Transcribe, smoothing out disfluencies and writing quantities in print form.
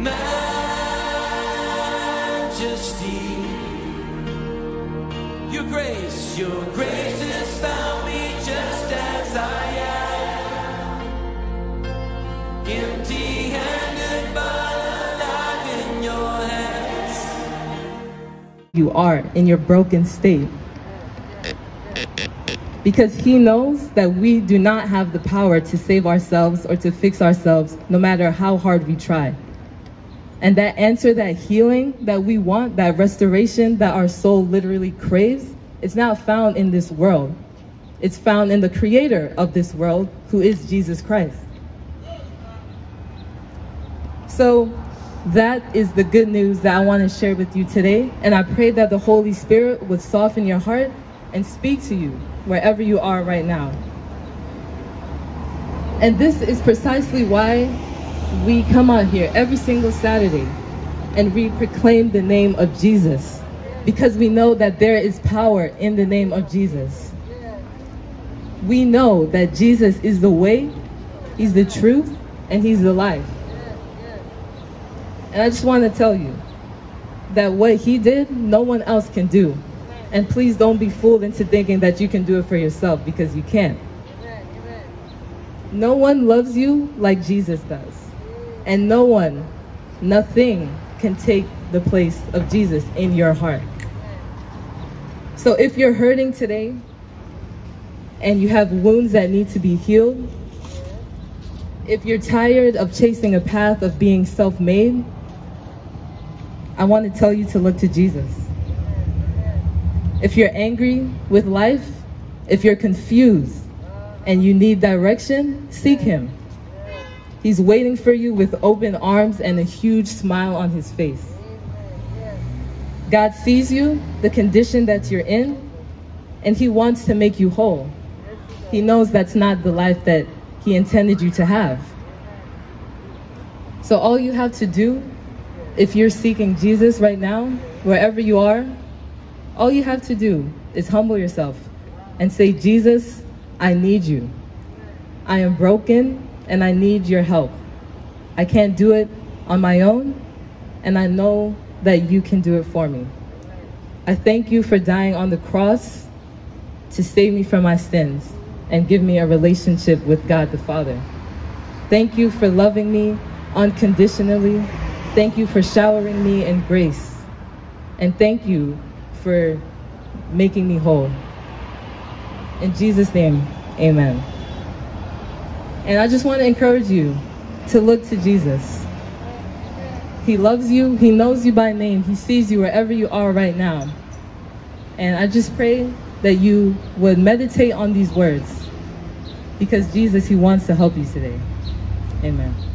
majesty. Your grace has found me just as I am, empty-handed but alive in your hands. You are in your broken state, because he knows that we do not have the power to save ourselves or to fix ourselves, no matter how hard we try. And that answer, that healing that we want, that restoration that our soul literally craves, it's not found in this world. It's found in the creator of this world, who is Jesus Christ. So that is the good news that I want to share with you today. And I pray that the Holy Spirit would soften your heart and speak to you wherever you are right now. And this is precisely why we come out here every single Saturday and we proclaim the name of Jesus, because we know that there is power in the name of Jesus. We know that Jesus is the way, he's the truth, and he's the life. And I just want to tell you that what he did, no one else can do. And please don't be fooled into thinking that you can do it for yourself, because you can't. No one loves you like Jesus does. And no one, nothing can take the place of Jesus in your heart. So if you're hurting today and you have wounds that need to be healed, if you're tired of chasing a path of being self-made, I want to tell you to look to Jesus. If you're angry with life, if you're confused and you need direction, seek him. He's waiting for you with open arms and a huge smile on his face. God sees you, the condition that you're in, and he wants to make you whole. He knows that's not the life that he intended you to have. So all you have to do, if you're seeking Jesus right now, wherever you are, all you have to do is humble yourself and say, Jesus, I need you. I am broken and I need your help. I can't do it on my own, and I know that you can do it for me. I thank you for dying on the cross to save me from my sins and give me a relationship with God the Father. Thank you for loving me unconditionally. Thank you for showering me in grace. And thank you for making me whole. In Jesus' name, amen. And I just want to encourage you to look to Jesus. He loves you. He knows you by name. He sees you wherever you are right now. And I just pray that you would meditate on these words, because Jesus, he wants to help you today. Amen.